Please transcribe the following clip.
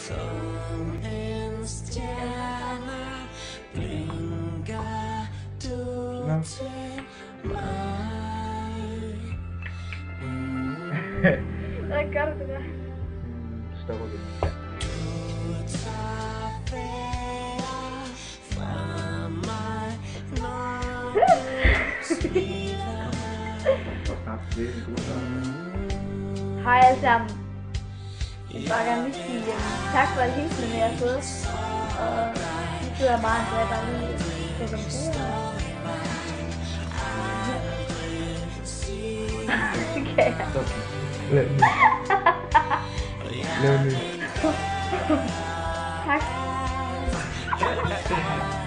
Som en stjerne blinker du til mig. Hvad gør du det der? Stopper vi. Du tager færre fra mig, når du smiler. Hej alle sammen. Jeg vil bare gerne lige sige tak for alle hilsene, jeg har fået. Og det sidder meget, så jeg bare lige sætter dem til. Okay. Lav nu. Tak.